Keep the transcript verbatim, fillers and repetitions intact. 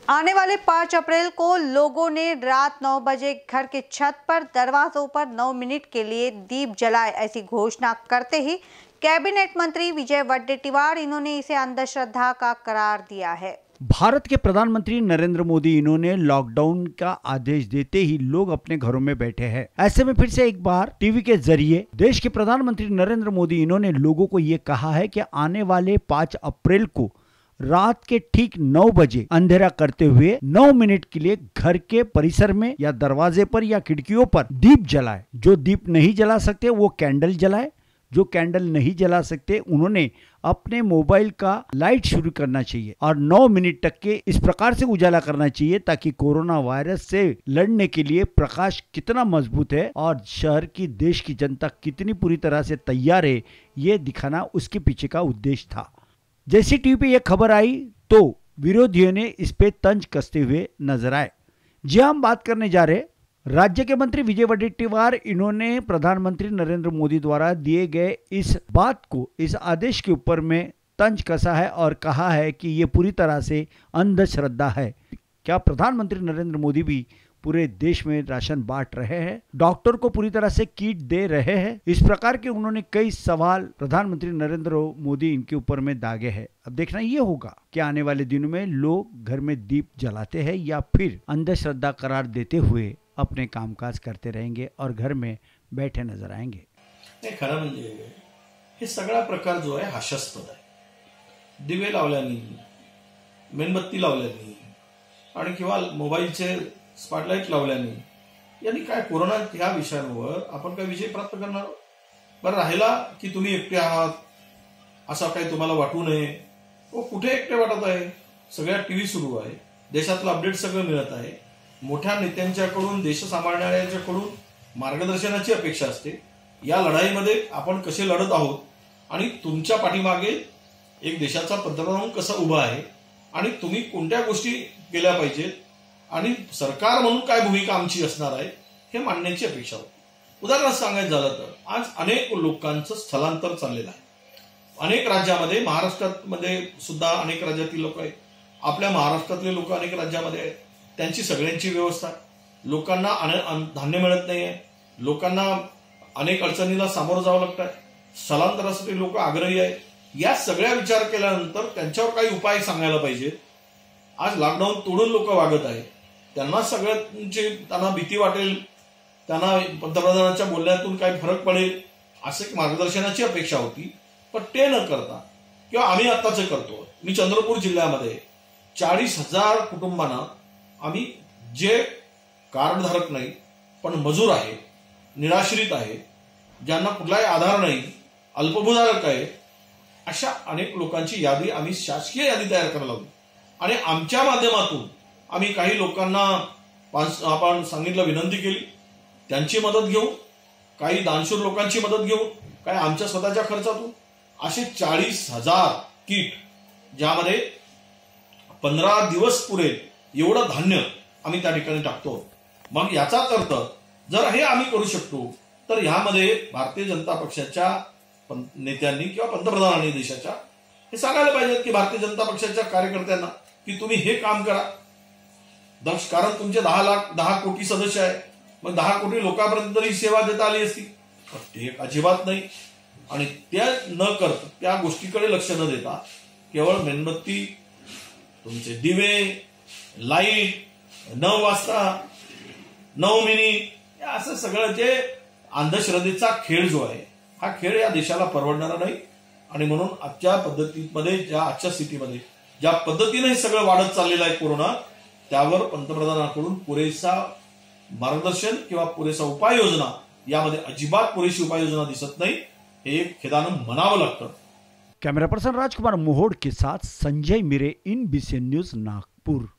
आने वाले पाँच अप्रैल को लोगों ने रात नौ बजे घर के छत पर दरवाजों पर नौ मिनट के लिए दीप जलाए, ऐसी घोषणा करते ही कैबिनेट मंत्री विजय वडेट्टीवार इन्होंने इसे अंधश्रद्धा का करार दिया है। भारत के प्रधानमंत्री नरेंद्र मोदी इन्होंने लॉकडाउन का आदेश देते ही लोग अपने घरों में बैठे हैं। ऐसे में फिर से एक बार टीवी के जरिए देश के प्रधानमंत्री नरेंद्र मोदी इन्होंने लोगों को ये कहा है कि आने वाले पाँच अप्रैल को रात के ठीक नौ बजे अंधेरा करते हुए नौ मिनट के लिए घर के परिसर में या दरवाजे पर या खिड़कियों पर दीप जलाए। जो दीप नहीं जला सकते वो कैंडल जलाए, जो कैंडल नहीं जला सकते उन्होंने अपने मोबाइल का लाइट शुरू करना चाहिए और नौ मिनट तक के इस प्रकार से उजाला करना चाहिए ताकि कोरोना वायरस से लड़ने के लिए प्रकाश कितना मजबूत है और शहर की, देश की जनता कितनी पूरी तरह से तैयार है, ये दिखाना उसके पीछे का उद्देश्य था। जैसी टीवी पे यह खबर आई तो विरोधियों ने इस पे तंज कसते हुए नजर आए। जी हम बात करने जा रहे राज्य के मंत्री विजय वडेट्टीवार इन्होंने प्रधानमंत्री नरेंद्र मोदी द्वारा दिए गए इस बात को, इस आदेश के ऊपर में तंज कसा है और कहा है कि ये पूरी तरह से अंधश्रद्धा है। क्या प्रधानमंत्री नरेंद्र मोदी भी पूरे देश में राशन बांट रहे हैं, डॉक्टर को पूरी तरह से किट दे रहे हैं? इस प्रकार के उन्होंने कई सवाल प्रधानमंत्री नरेंद्र मोदी इनके ऊपर में दागे हैं। अब देखना ये होगा कि आने वाले दिनों में लोग घर में दीप जलाते हैं या फिर अंधश्रद्धा करार देते हुए अपने कामकाज करते रहेंगे और घर में बैठे नजर आएंगे। नाही, खरं म्हणजे हे सगळा प्रकार जो आहे हास्यास्पद आहे। दिवे लावल्यानी, मेणबत्ती लावल्यानी आणि किंवा मोबाईलचे स्पॉटलाइट लावल्यानी यांनी काय कोरोना ह्या विषयावर आपण काय विजय प्राप्त करणार? बरं राहिला की तुम्ही एकटे आहात असं काही तुम्हाला वाटू नये। ओ कुठे एकटे वाटत आहे? सगळ्या टीव्ही सुरू आहे, देशातलं अपडेट सगळं मिळत आहे, मोठ्या नेत्यांच्याकडून, देश सांभाळणाऱ्यांच्याकडून मार्गदर्शनाची अपेक्षा असते। या लढाईमध्ये आपण कसे लढत आहोत आणि तुमच्या पाठीमागे एक देशाचा पंतप्रधान कसा उभा आहे आणि तुम्ही कोणत्या गोष्टी केल्या पाहिजेत आणि सरकार म्हणून काय भूमिका आमची असणार आहे हे मांडण्याची अपेक्षा होती। उदाहरणार्थ सांगायचं झालं तर आज अनेक लोकांचं स्थलांतर चाललेलं आहे। अनेक राज्यामध्ये, महाराष्ट्रामध्ये सुद्धा अनेक राज्यातील लोक आहेत, आपल्या महाराष्ट्रातले लोक अनेक राज्यामध्ये आहेत, त्यांची सगळ्यांची व्यवस्था, लोकांना धान्य मिळत नाहीये, लोकांना अनेक अडचणीला सामोरं जावं लागतंय, स्थलांतरासाठी लोक आग्रही आहेत। या सगळ्या विचार केल्यानंतर त्यांच्यावर काही उपाय सांगायला पाहिजे। आज लॉकडाऊन तोडून लोक वागत आहेत, त्यांना सगळ्यांची त्यांना भीती वाटेल, त्यांना पंतप्रधानांच्या बोलण्यातून काही फरक पडेल असे मार्गदर्शनाची अपेक्षा होती। पण ते न करता किंवा आम्ही आत्ताच करतो, मी चंद्रपूर जिल्ह्यामध्ये चाळीस हजार कुटुंबांना आम्ही जे कार्डधारक नाही पण मजूर आहे, निराश्रित आहे, ज्यांना कुठलाही आधार नाही, अल्पभूधारक आहे, अशा अनेक लोकांची यादी आम्ही शासकीय यादी तयार करायला लावली आणि आमच्या माध्यमातून आम्ही काही लोकांना आपण सांगितलं, विनंती केली, त्यांची मदत घेऊ, काही दानशूर लोकांची मदत घेऊ, काही आमच्या स्वतःच्या खर्चातून असे चाळीस हजार किट, ज्यामध्ये पंधरा दिवस पुरेल एवढं धान्य आम्ही त्या ठिकाणी टाकतो। मग याचाच अर्थ जर हे आम्ही करू शकतो तर ह्यामध्ये भारतीय जनता पक्षाच्या नेत्यांनी किंवा पंतप्रधानांनी देशाच्या हे सांगायला पाहिजे की भारतीय जनता पक्षाच्या कार्यकर्त्यांना की तुम्ही हे काम करा। दक्ष कारण तुमचे दहा लाख दहा कोटी सदस्य आहे, मग दहा कोटी लोकांपर्यंत ही सेवा देता आली असती, ते अजिबात नाही। आणि त्या न करता, त्या गोष्टीकडे लक्ष न देता केवळ मेणबत्ती, तुमचे दिवे, लाईट, नऊ वाजता नऊ मिनिट असं सगळं जे अंधश्रद्धेचा खेळ जो आहे हा खेळ या देशाला परवडणारा नाही। आणि म्हणून आजच्या पद्धतीमध्ये, ज्या आजच्या स्थितीमध्ये ज्या पद्धतीने हे सगळं वाढत चाललेलं आहे कोरोना, त्यावर पंतप्रधानांकडून पुरेसा मार्गदर्शन किंवा पुरेसा उपाययोजना, यामध्ये अजिबात पुरेशी उपाययोजना दिसत नाही, हे खेदानं म्हणावं लागतं। कैमरा पर्सन राजकुमार मोहोड के साथ Sanjay Mire, I N B C N news Nagpur.